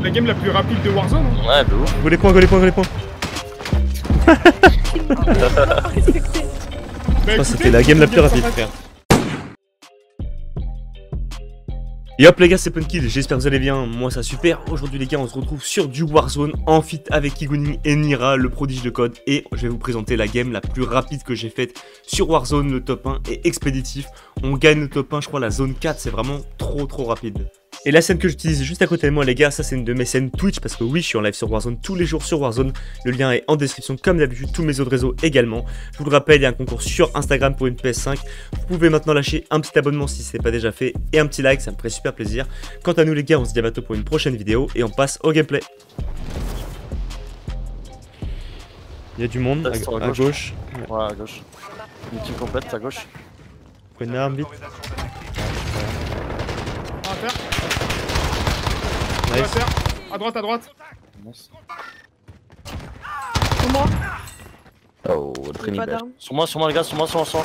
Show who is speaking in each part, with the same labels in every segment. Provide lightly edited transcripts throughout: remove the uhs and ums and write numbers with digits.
Speaker 1: la game la plus rapide de Warzone. Hein.
Speaker 2: Ouais, de ouf.
Speaker 3: Go les points, go les points, go les points.
Speaker 1: Bah,
Speaker 3: C'était la game la plus rapide, frère. Et hop les gars, c'est Punkid, j'espère que vous allez bien, moi ça super. Aujourd'hui les gars, on se retrouve sur du Warzone en feat avec Kiguni et Nira, le prodige de code. Et je vais vous présenter la game la plus rapide que j'ai faite sur Warzone. Le top 1 est expéditif, on gagne le top 1, je crois la zone 4, c'est vraiment trop rapide. Et la scène que j'utilise juste à côté de moi les gars, ça c'est une de mes scènes Twitch, parce que oui, je suis en live sur Warzone tous les jours sur Warzone. Le lien est en description comme d'habitude, tous mes autres réseaux également. Je vous le rappelle, il y a un concours sur Instagram pour une PS5. Vous pouvez maintenant lâcher un petit abonnement si ce n'est pas déjà fait et un petit like, ça me ferait super plaisir. Quant à nous les gars, on se dit à bientôt pour une prochaine vidéo et on passe au gameplay. Il y a du monde à gauche.
Speaker 2: Ouais, à gauche. Une team complète à gauche.
Speaker 3: Prenez une arme vite.
Speaker 1: À terre.
Speaker 3: Nice.
Speaker 1: À terre. À droite.
Speaker 2: Nice.
Speaker 4: Sur moi.
Speaker 2: Oh, le
Speaker 4: J'ai
Speaker 2: training
Speaker 4: pas
Speaker 2: belle.
Speaker 4: d'arme.
Speaker 2: Sur moi les gars, sur moi.
Speaker 4: Il est mort,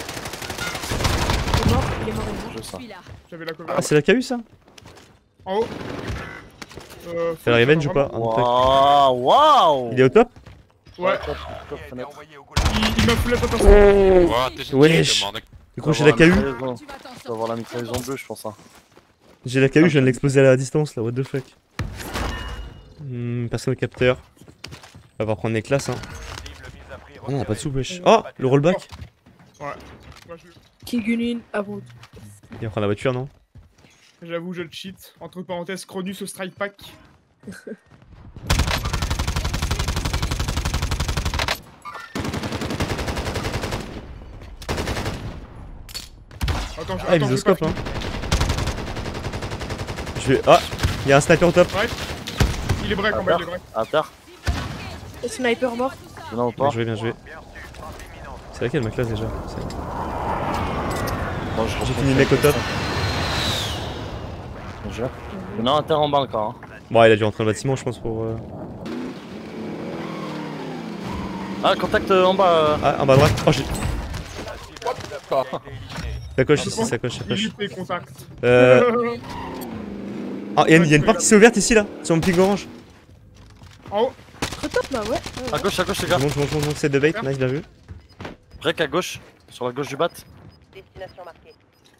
Speaker 4: il est mort.
Speaker 2: Je ça.
Speaker 1: J'avais la cover.
Speaker 3: Ah, c'est là qu'il y a eu ça?
Speaker 1: En haut.
Speaker 3: Fait la revenge ou pas?
Speaker 2: Waouh.
Speaker 3: Il est au top?
Speaker 1: Ouais.
Speaker 2: Top fenêtre.
Speaker 1: Il m'a foulé attention.
Speaker 3: Wesh. Du coup j'ai la KU.
Speaker 2: Tu vas avoir la mitrailleuse en bleu, je pense. Hein.
Speaker 3: J'ai la KU, je viens de l'exploser à la distance là, what the fuck. Personne au capteur. On va prendre les classes hein. Oh non, on a pas de soupe wesh. Oh, le rollback.
Speaker 1: Ouais. Moi,
Speaker 4: Kigunin avant.
Speaker 3: Il va prendre la voiture non?
Speaker 1: j'avoue, je le cheat. Entre parenthèses, Cronus au strike pack. Attends,
Speaker 3: Ah, il visoscope hein. Je vais... Ah, il y a un sniper au top.
Speaker 1: Ouais. Il est break en bas, il est break.
Speaker 2: À terre.
Speaker 4: Sniper mort.
Speaker 2: Non ou pas?
Speaker 3: Bien joué. C'est laquelle ma classe déjà? J'ai fini mec au top.
Speaker 2: Il y en a un à terre en bas encore. Hein.
Speaker 3: Bon, il a dû rentrer dans le bâtiment je pense pour...
Speaker 2: Ah, contact en bas.
Speaker 3: Ah, en bas à droite. Oh, j'ai... Sacoche ici, sacoche.
Speaker 1: Il est contact.
Speaker 3: Ah, il y a une porte qui s'est ouverte ici là, sur mon pic orange.
Speaker 1: En haut.
Speaker 4: Très top là, ouais.
Speaker 2: À gauche les gars.
Speaker 3: Je monte, c'est de bait, nice, bien vu.
Speaker 2: Break à gauche, sur la gauche du bat.
Speaker 5: Destination marquée.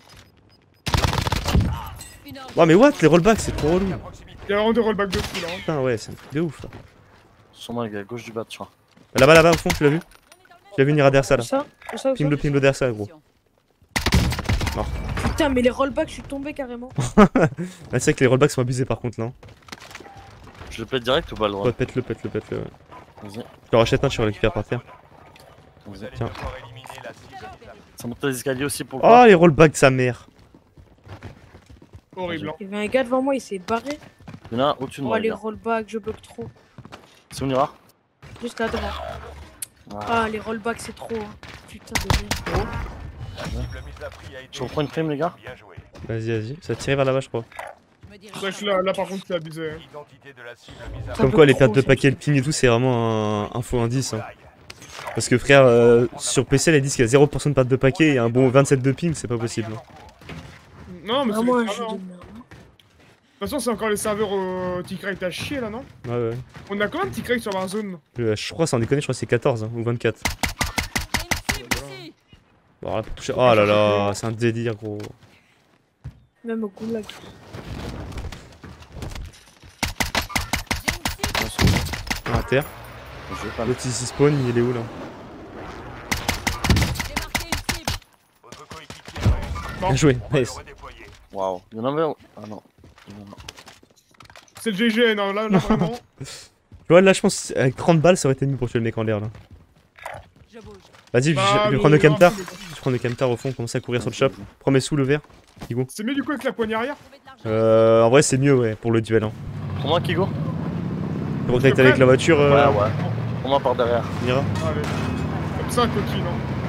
Speaker 3: Oh mais what, les rollbacks c'est trop relou.
Speaker 1: Il y a vraiment des rollbacks de fou là. Hein.
Speaker 3: Putain ouais, c'est un truc de ouf là.
Speaker 2: Sur moi les gars, à gauche du bat, tu vois.
Speaker 3: Là-bas au fond, tu l'as vu? Tu l'as vu Nira derrière ça là.
Speaker 4: Ça.
Speaker 3: Ping le derrière ça gros. Mort.
Speaker 4: Putain, mais les rollbacks, je suis tombé carrément.
Speaker 3: Ah, c'est vrai que les rollbacks sont abusés par contre là.
Speaker 2: Je le pète direct ou pas le droit?
Speaker 3: Ouais, pète-le.
Speaker 2: Vas-y.
Speaker 3: Je te rachète un, tu le récupères par terre.
Speaker 2: Vas-y.
Speaker 3: Tiens.
Speaker 2: Ça monte les escaliers aussi pour.
Speaker 3: Oh les rollbacks de sa mère.
Speaker 1: Horrible. Hein.
Speaker 4: Il y avait un gars devant moi, il s'est barré.
Speaker 2: Il y en a un au-dessus de
Speaker 4: Oh,
Speaker 2: moi.
Speaker 4: les rollbacks, je bloque trop.
Speaker 2: C'est où on ira?
Speaker 4: Juste là devant. Ah, les rollbacks, c'est trop. Hein. Putain de merde.
Speaker 2: Je reprends une frame les gars.
Speaker 3: Vas-y, ça tire vers là-bas je crois.
Speaker 1: Wesh, là par contre, c'est abusé. Hein.
Speaker 3: Comme quoi les pertes de paquets, le ping et tout c'est vraiment un faux indice hein. Parce que frère, sur PC ils disent qu'il y a 0% de perte de paquets et un bon 27 de ping, c'est pas possible.
Speaker 1: Non, mais c'est
Speaker 4: Vraiment
Speaker 1: les
Speaker 4: un jeu
Speaker 1: serveurs,
Speaker 4: de
Speaker 1: hein.
Speaker 4: merde.
Speaker 1: De toute façon, c'est encore les serveurs au T-Crate à chier là, non?
Speaker 3: Ouais.
Speaker 1: On a combien de T-Crate sur Warzone?
Speaker 3: Je crois sans déconner, je crois que c'est 14 hein, ou 24. Bon là pour toucher... Oh là là, c'est un délire gros.
Speaker 4: Même au goulag.
Speaker 3: À terre. L'autre ici spawn, il est où là? Bien joué, nice.
Speaker 2: Waouh. Il y en avait un. Ah non.
Speaker 1: C'est le GG, non, là vraiment.
Speaker 3: Tu vois là je pense avec 30 balles ça aurait été mieux pour tuer le mec en l'air là. Vas-y, je vais prendre le camtar. Je prends le camtar au fond, commence à courir sur le shop. Prends mes sous le vert. Kigo.
Speaker 1: C'est mieux du coup avec la poignée arrière?
Speaker 3: En vrai c'est mieux ouais pour le duel hein.
Speaker 2: Pour moi Kigo.
Speaker 3: Contact avec la voiture.
Speaker 2: Ouais. Pour moi par derrière.
Speaker 3: Mira.
Speaker 1: Allez. Comme ça, coquille,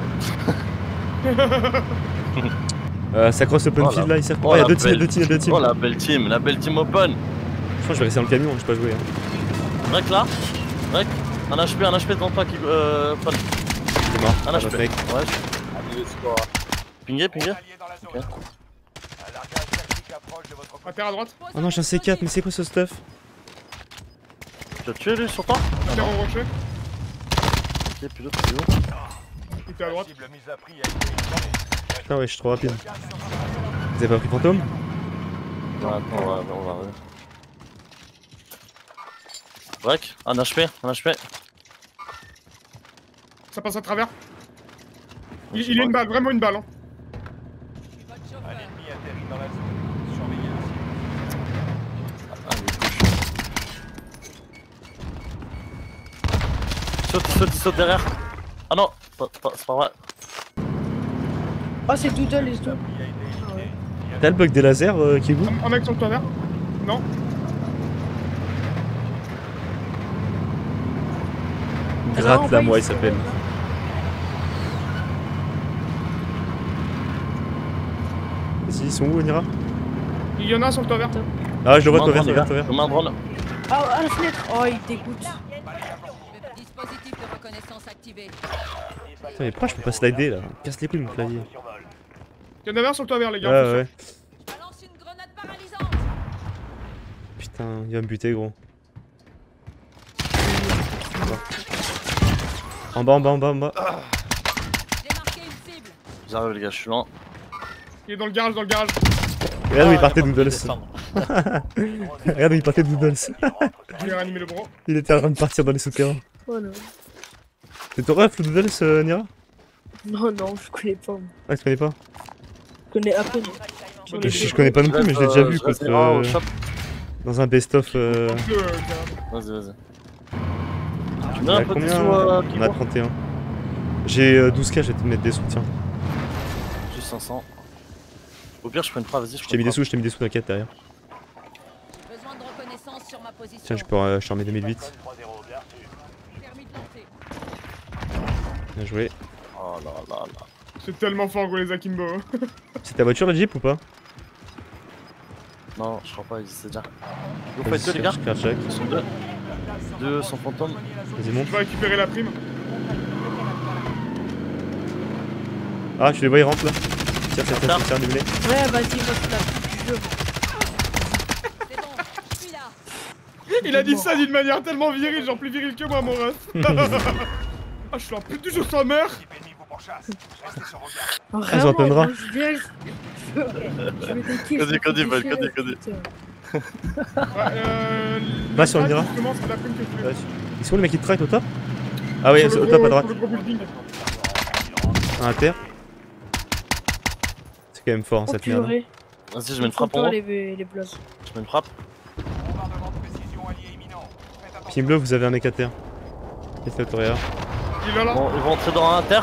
Speaker 1: non?
Speaker 3: Ça cross open field là, il sert.
Speaker 2: Oh,
Speaker 3: Oh, il y a
Speaker 2: la
Speaker 3: deux teams.
Speaker 2: Oh la belle team open.
Speaker 3: Je crois que je vais rester dans le camion, je peux pas jouer. Hein.
Speaker 2: Break là. Break. Un HP devant toi Kigo. Paul.
Speaker 3: C'est mort.
Speaker 2: Un HP.
Speaker 3: Mec.
Speaker 2: Ouais. Pingé. Ok.
Speaker 1: À terre à droite.
Speaker 3: Oh non, j'ai un C4, mais c'est quoi ce stuff?
Speaker 2: Tu as tué lui sur toi?
Speaker 1: Il est en rocher.
Speaker 2: Ok, puis l'autre il est où?
Speaker 1: Il était à droite.
Speaker 3: Putain, ouais, je suis trop rapide. Vous avez pas pris fantôme?
Speaker 2: Non, attends, on va revenir. Break, un HP, un HP.
Speaker 1: Ça passe à travers. Il est une balle, vraiment une balle. Hein.
Speaker 5: Un ennemi atterrit dans la zone. Surveillez le ciel.
Speaker 2: Il saute derrière. Ah non, c'est pas vrai.
Speaker 4: Ah, c'est Doodle les deux.
Speaker 3: T'as le bug des lasers, Kigou?
Speaker 1: Un mec sur le toit vert. Non.
Speaker 3: Gratte la moi, il s'appelle. Vas-y, ils sont où, Nira?
Speaker 1: Il y en a un sur le toit vert.
Speaker 3: Ah, je le vois,
Speaker 2: Comme un
Speaker 3: toi
Speaker 2: drone,
Speaker 3: vert.
Speaker 2: Comme un drone.
Speaker 4: Ah, à la fenêtre. Oh, il dégoûte.
Speaker 6: Dispositif de reconnaissance activé.
Speaker 3: Putain, mais pourquoi je peux pas slider là? Casse les couilles, mon clavier.
Speaker 1: Il y en a un sur le toit vert, les gars.
Speaker 3: Ouais, ouais.
Speaker 6: Balance une grenade paralysante.
Speaker 3: Putain, il va me buter, gros. En bas.
Speaker 6: J'ai marqué une cible.
Speaker 2: J'arrive les gars, je suis loin.
Speaker 1: Il est dans le garage,
Speaker 3: Regarde où il partait,
Speaker 2: y a pas
Speaker 3: Doodles.
Speaker 2: de descendre.
Speaker 3: Regarde où il partait, Doodles.
Speaker 1: Je vais réanimer le bras.
Speaker 3: Il était en train de partir dans les souterrains.
Speaker 4: Oh non.
Speaker 3: C'est ton ref, le Doodles, Nira?
Speaker 4: Non, non, je connais pas. Moi.
Speaker 3: Ah, tu connais pas?
Speaker 4: Je connais à peine.
Speaker 3: Je connais pas non plus, mais je l'ai déjà vu contre,
Speaker 2: au shop.
Speaker 3: dans un best-of.
Speaker 2: Vas-y. Tu mets
Speaker 3: On
Speaker 2: un
Speaker 3: a
Speaker 2: peu de
Speaker 3: combien?
Speaker 2: sous
Speaker 3: On a 31. J'ai 12k, je vais te mettre des sous, tiens.
Speaker 2: Juste 500. Au pire, je prends une frappe, vas-y.
Speaker 3: Je t'ai mis des sous, t'inquiète derrière.
Speaker 6: Besoin de reconnaissance sur ma position.
Speaker 3: Tiens, je t'en mets 2008.
Speaker 6: Permis de lancer.
Speaker 3: Bien joué.
Speaker 2: Oh là là là.
Speaker 1: C'est tellement fort, gros, les Akimbo.
Speaker 3: C'est ta voiture, le Jeep ou pas?
Speaker 2: Non, je crois pas, c'est déjà. Vous
Speaker 3: Vas-y,
Speaker 2: faites deux, les gars?
Speaker 3: crash check.
Speaker 2: Ils sont deux. Deux sont fantômes.
Speaker 3: Vas-y, monte.
Speaker 1: Je vais récupérer la prime.
Speaker 3: Ah, tu les vois, ils rentrent là. Tire, annulé.
Speaker 4: Ouais, vas-y, moi, c'est la pute du jeu.
Speaker 6: C'est bon, je suis là.
Speaker 1: Il a dit ça d'une manière tellement virile, genre plus viril que moi, mon ref. Ah, je suis un pute du jeu sa mère.
Speaker 3: Ah, ils ont attendra.
Speaker 4: Je vais
Speaker 2: Cody,
Speaker 1: Ouais,
Speaker 3: Va sur le Nira.
Speaker 1: justement, c'est la prime que je voulais.
Speaker 3: Ils sont où les mecs qui te traquent au top? Ah oui,
Speaker 1: Sur le
Speaker 3: au top
Speaker 1: gros-
Speaker 3: à droite.
Speaker 1: sur le gros building.
Speaker 3: À inter. C'est quand même fort,
Speaker 4: Oh
Speaker 3: cette merde.
Speaker 4: purée.
Speaker 2: Vas-y, je mets une frappe en haut.
Speaker 4: les blazes.
Speaker 2: Je mets une frappe.
Speaker 5: Bombardement de précision allié imminent. Faites attention.
Speaker 3: Team bleu, vous avez un mec à terre. Qu'est-ce que t'aurais là?
Speaker 1: Il est là.
Speaker 2: Bon, ils vont entrer dans un inter.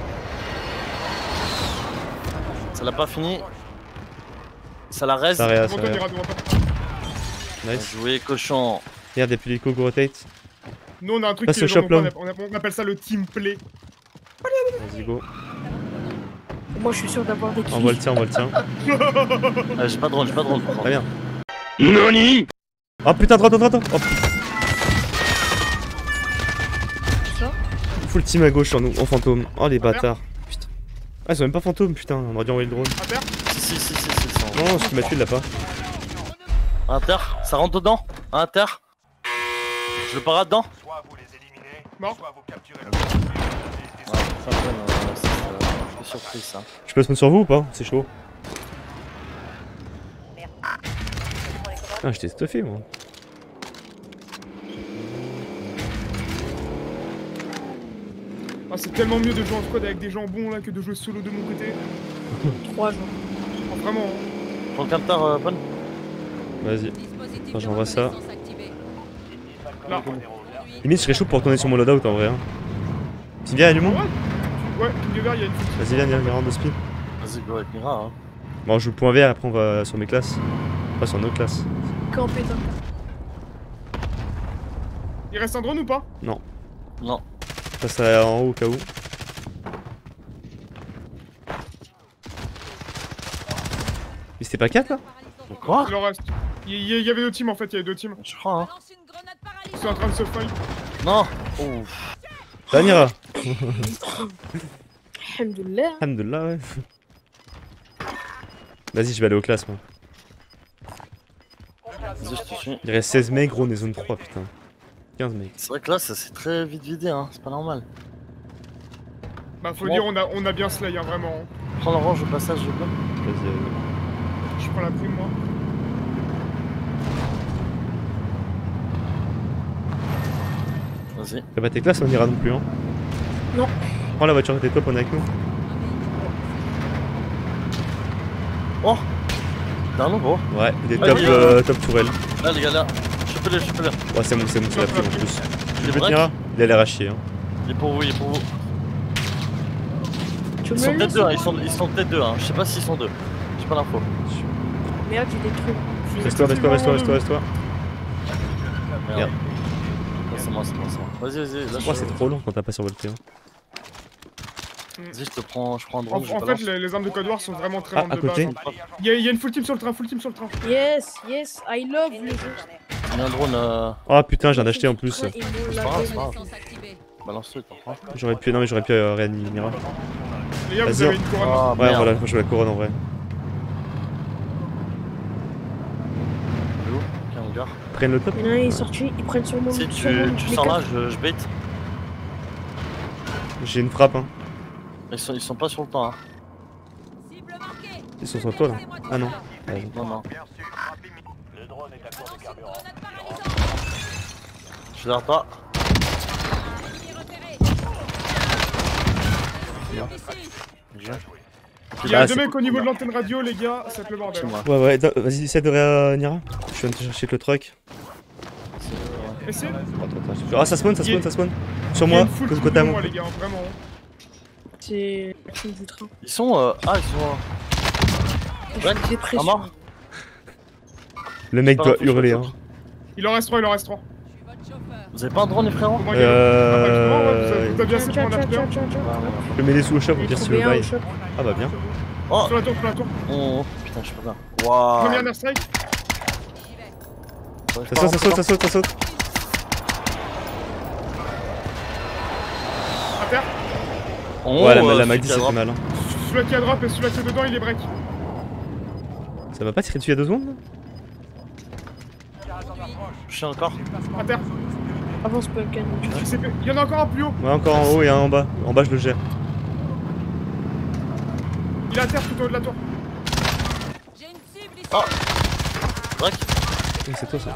Speaker 2: Ça l'a pas fini. Ça la reste.
Speaker 3: Ça réa,
Speaker 1: Devant
Speaker 3: ça
Speaker 1: toi,
Speaker 3: réa.
Speaker 1: Nira, devant toi.
Speaker 3: Nice.
Speaker 2: Jouer cochon.
Speaker 3: Regarde, y'a plus l'hélico, go rotate.
Speaker 1: Nous, on a un truc
Speaker 3: Passe
Speaker 1: qui
Speaker 3: au
Speaker 1: les gens
Speaker 3: shop,
Speaker 1: n'ont pas,
Speaker 3: l'homme.
Speaker 1: on appelle ça le team play.
Speaker 3: Vas-y, go.
Speaker 4: Moi, je suis sûr d'avoir des kills.
Speaker 3: Envoie le tien.
Speaker 2: J'ai pas de drone,
Speaker 3: Très bien. NANI? Oh putain, droite. Oh putain.
Speaker 4: Ça
Speaker 3: Full team à gauche sur nous, en fantôme. Oh les bâtards. Putain. Ah, ils sont même pas fantômes, putain. On aurait dû envoyer le drone.
Speaker 1: À terre.
Speaker 2: Si.
Speaker 3: Non, ce qui m'a tué, il l'a pas.
Speaker 2: Inter, ça rentre dedans. Inter. Je le parade dedans.
Speaker 5: Soit vous les éliminez,
Speaker 1: Mort.
Speaker 5: soit vous capturez le
Speaker 2: C'est surprise ça.
Speaker 3: Je peux se mettre sur vous ou pas? C'est chaud. Ah, j'étais stuffé, moi.
Speaker 1: Ah, c'est tellement mieux de jouer en squad avec des gens bons là que de jouer solo de mon côté.
Speaker 4: 3 jours.
Speaker 1: Ah, vraiment. Hein.
Speaker 2: Prends le capteur, bonne.
Speaker 3: Vas-y.
Speaker 6: Dispositif
Speaker 3: Attends,
Speaker 6: de
Speaker 3: j'envoie ça.
Speaker 6: reconnaissance activé.
Speaker 1: Là.
Speaker 3: Limite, je serais chaud pour retourner sur mon loadout en vrai. Hein. Tu viens, y'a du monde?
Speaker 1: Ouais, King Vert, il y a une petite.
Speaker 3: Vas-y, viens, rentre de speed.
Speaker 2: Vas-y, go avec Mira. Hein.
Speaker 3: Bon, on joue le point vert, après on va sur mes classes. Pas sur nos classes.
Speaker 4: Campé dans
Speaker 1: Il reste un drone ou pas?
Speaker 2: Non.
Speaker 3: Ça serait en haut au cas où. Mais c'était pas 4 là?
Speaker 2: Quoi?
Speaker 1: Il en reste. Il y avait deux teams en fait, il y avait deux teams.
Speaker 2: Je crois, hein.
Speaker 6: Balance une grenade
Speaker 1: Ils sont en
Speaker 6: paralysante.
Speaker 1: train de se fight.
Speaker 2: Non. Ouf.
Speaker 3: Ça Nira.
Speaker 4: Alhamdoulilah.
Speaker 3: Alhamdoulilah, ouais. Vas-y, je vais aller aux classes, moi.
Speaker 2: Vas-y, je te suis.
Speaker 3: Il reste 16 mecs, gros, on est zone 3, putain. 15 mecs.
Speaker 2: C'est vrai que là, ça s'est très vite vidé, hein. C'est pas normal.
Speaker 1: Bah faut
Speaker 2: Bon.
Speaker 1: dire, on a bien slay, hein, vraiment.
Speaker 2: Prends l'orange au passage, je veux.
Speaker 3: Vas-y,
Speaker 1: Je prends la prime, moi.
Speaker 2: Vas-y.
Speaker 3: t'as pas tes classes, on ira non plus, hein.
Speaker 4: Non.
Speaker 3: Prends la voiture de tes top, on est avec nous.
Speaker 2: Oh T'as un gros.
Speaker 3: Ouais, il est
Speaker 2: Ah,
Speaker 3: top,
Speaker 2: oui,
Speaker 3: top tourelle.
Speaker 2: Là, les gars, là. Chopez-le, chopez-le.
Speaker 3: Ouais, c'est bon, c'est la prime en plus.
Speaker 2: Il
Speaker 3: Tu
Speaker 2: est
Speaker 3: peux
Speaker 2: break.
Speaker 3: tenir? Il a l'air à chier, hein.
Speaker 2: Il est pour vous, il est pour vous.
Speaker 4: Tu
Speaker 2: Ils
Speaker 4: me
Speaker 2: sont
Speaker 4: le
Speaker 2: peut-être
Speaker 4: laisses
Speaker 2: deux, hein.
Speaker 4: ou
Speaker 2: Ils sont peut-être deux, hein. Je sais pas s'ils sont deux. J'ai pas l'info.
Speaker 4: Merde, j'ai des trucs.
Speaker 3: Reste-toi, reste-toi.
Speaker 2: Merde.
Speaker 3: Merde.
Speaker 2: C'est moi. Vas-y, lâche.
Speaker 3: Ouais, c'est trop long quand t'as pas survolté, hein.
Speaker 2: Vas-y, je prends un
Speaker 1: En
Speaker 2: drone, je
Speaker 1: fait,
Speaker 2: balance.
Speaker 1: les armes de Code War sont vraiment très
Speaker 3: Ah,
Speaker 1: lentes
Speaker 3: à
Speaker 1: de base.
Speaker 3: côté.
Speaker 1: Hein. Il y a une full team sur le train,
Speaker 4: Yes, I love le jeu.
Speaker 2: Il y a un drone,
Speaker 3: Oh putain, je viens d'acheter en plus.
Speaker 4: Ils m'ont
Speaker 2: C'est pas
Speaker 4: lavé.
Speaker 2: grave, c'est pas grave.
Speaker 6: Reconnaissance activée.
Speaker 2: Balance-le, t'en prends.
Speaker 3: J'aurais pu réanimer Mira.
Speaker 1: Les gars, vous
Speaker 3: Vas-y,
Speaker 1: avez une couronne.
Speaker 2: Ah,
Speaker 3: Ouais,
Speaker 2: merde.
Speaker 3: voilà, moi je veux la couronne en vrai.
Speaker 2: Il est où? Tiens, on garde.
Speaker 3: Prenne le top.
Speaker 4: Il y en a un, il est sorti, ils prennent sur mon.
Speaker 2: Si
Speaker 4: sur mon-
Speaker 2: tu
Speaker 4: les
Speaker 2: sors là,
Speaker 4: quatre.
Speaker 2: je bait.
Speaker 3: J'ai une frappe, hein.
Speaker 2: Ils sont pas sur le temps, hein.
Speaker 6: Cible marquée.
Speaker 3: Ils sont sur toi là. Ah non. Ouais,
Speaker 2: Non.
Speaker 5: Le drone est à court de carburant.
Speaker 6: Grenade paralysante.
Speaker 2: Je l'arrête pas.
Speaker 6: Ennemi repéré.
Speaker 3: Bien.
Speaker 6: Ici.
Speaker 2: Bien.
Speaker 1: Il y a
Speaker 3: Ah,
Speaker 1: deux
Speaker 3: c'est
Speaker 1: mecs au niveau de l'antenne radio, les gars, ça fait le bordel.
Speaker 2: C'est moi.
Speaker 3: ouais, vas-y, essaie de Nira. Je viens de te chercher avec le truck.
Speaker 1: Essayez.
Speaker 3: Ah, ça spawn. Sur
Speaker 1: Il y a
Speaker 3: moi,
Speaker 1: une full team
Speaker 3: côté à
Speaker 1: devant
Speaker 3: moi.
Speaker 1: moi, les gars, vraiment.
Speaker 4: C'est la team du train.
Speaker 2: Ils sont. Ah, ils sont. Ouais,
Speaker 4: J'ai pression.
Speaker 2: à mort.
Speaker 3: Le mec
Speaker 2: Pas
Speaker 3: doit
Speaker 2: grave, faut que je
Speaker 3: hurler,
Speaker 2: le
Speaker 3: hein.
Speaker 2: chope.
Speaker 1: Il en reste 3,
Speaker 6: Je suis votre chauffeur.
Speaker 2: Vous avez pas un drone, les frérots?
Speaker 1: Comment il y a- Ah, bah, justement, ouais, vous avez bien
Speaker 4: Tiens,
Speaker 1: assez
Speaker 4: tiens,
Speaker 1: pour
Speaker 4: tiens,
Speaker 1: un after.
Speaker 4: tiens, tiens.
Speaker 3: Je peux m'aider sous le shop au
Speaker 4: J'ai
Speaker 3: pire si tu veux
Speaker 4: trouvé un
Speaker 3: bail.
Speaker 4: au shop.
Speaker 3: Ah bah bien.
Speaker 2: Oh,
Speaker 1: Sur la tour, sur la tour.
Speaker 2: putain, je peux pas. Waouh.
Speaker 1: Première airstrike.
Speaker 3: Ça saute.
Speaker 1: À terre.
Speaker 3: Ouais, la Mag 10 ça fait mal, hein.
Speaker 1: Celui-là qui a drop et celui-là qui est dedans, il est break.
Speaker 3: Ça va pas tirer dessus il y a 2 secondes là?
Speaker 2: Je suis encore.
Speaker 1: À terre.
Speaker 4: Avance pas le canon.
Speaker 1: Il y en a encore un plus haut.
Speaker 3: Ouais, encore en haut et un en bas. En bas, je le gère.
Speaker 1: Il est à terre tout au haut de la tour.
Speaker 6: J'ai une cible ici.
Speaker 2: Oh. Break.
Speaker 3: C'est toi ça.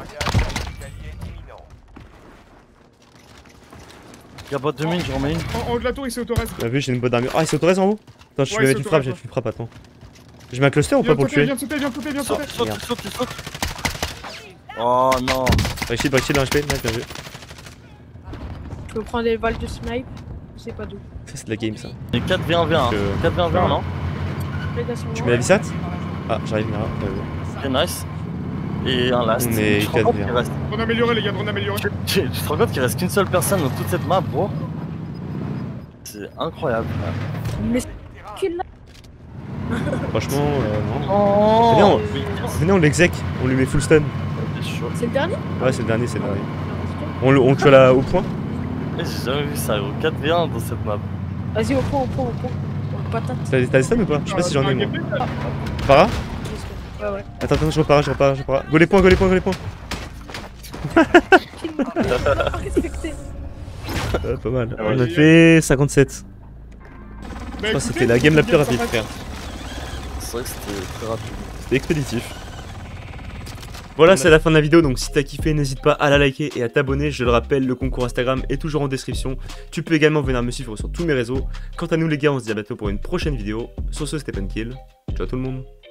Speaker 2: Il y a pas 2 minutes, j'en mets une.
Speaker 1: En haut de la tour, il s'est auto-res.
Speaker 3: T'as vu, j'ai une bonne armure. Ah, il s'autorise en haut? Attends, je
Speaker 1: Ouais,
Speaker 3: vais
Speaker 1: il
Speaker 3: mettre une frappe,
Speaker 1: s'autorise,
Speaker 3: j'ai une frappe, attends. Je mets un cluster ou
Speaker 1: Viens
Speaker 3: pas pour
Speaker 1: de
Speaker 3: le
Speaker 1: sauter,
Speaker 3: tuer?
Speaker 1: viens de sauter.
Speaker 2: Saute. Oh non.
Speaker 3: Réussi dans HP, là, bien vu.
Speaker 4: Je peux prendre des balles de snipe. C'est pas d'où.
Speaker 3: Ça, c'est de la game ça.
Speaker 2: Et 4v1v1. hein. 4v1v1, non?
Speaker 4: Les gars sont
Speaker 3: Tu
Speaker 4: morts.
Speaker 3: mets la vissate? Ah, j'arrive, Mira.
Speaker 2: C'est nice. Et un last.
Speaker 3: On est
Speaker 2: Tu te rends compte
Speaker 3: 4v1.
Speaker 2: qu'il reste...
Speaker 1: Drone amélioré, les gars, drone amélioré.
Speaker 2: tu te rends compte qu'il reste qu'une seule personne dans toute cette map, bro? C'est incroyable.
Speaker 4: Mais c'est kill là.
Speaker 3: Franchement, non.
Speaker 2: Oh.
Speaker 3: Viens,
Speaker 2: Oui,
Speaker 3: Venez, on l'exec, on lui met full stun.
Speaker 2: c'est chaud.
Speaker 4: C'est le dernier?
Speaker 3: Ouais, c'est le dernier. On le tue au point?
Speaker 2: Eh, j'ai jamais vu ça, gros. 4v1 dans cette map.
Speaker 4: Vas-y, au point. Patate.
Speaker 3: T'as des stuns ou pas? Je sais pas si j'en ai moi.
Speaker 1: Gameplay, ça.
Speaker 3: Para?
Speaker 4: Ouais.
Speaker 3: Attends, je repars. Go les points.
Speaker 4: Kill. Il m'a pas respecté.
Speaker 3: Pas mal.
Speaker 2: Ah ouais,
Speaker 3: On a
Speaker 1: j'ai-
Speaker 3: fait 57.
Speaker 1: Bah,
Speaker 3: Je crois que
Speaker 1: écoutez,
Speaker 3: c'était la game la plus
Speaker 1: bien
Speaker 3: rapide,
Speaker 1: sympathique.
Speaker 3: frère.
Speaker 2: C'est vrai que c'était très rapide.
Speaker 3: C'était expéditif. Voilà, c'est la fin de la vidéo, donc si t'as kiffé, n'hésite pas à la liker et à t'abonner. Je le rappelle, le concours Instagram est toujours en description. Tu peux également venir me suivre sur tous mes réseaux. Quant à nous les gars, on se dit à bientôt pour une prochaine vidéo. Sur ce, c'était Penkill. Ciao tout le monde.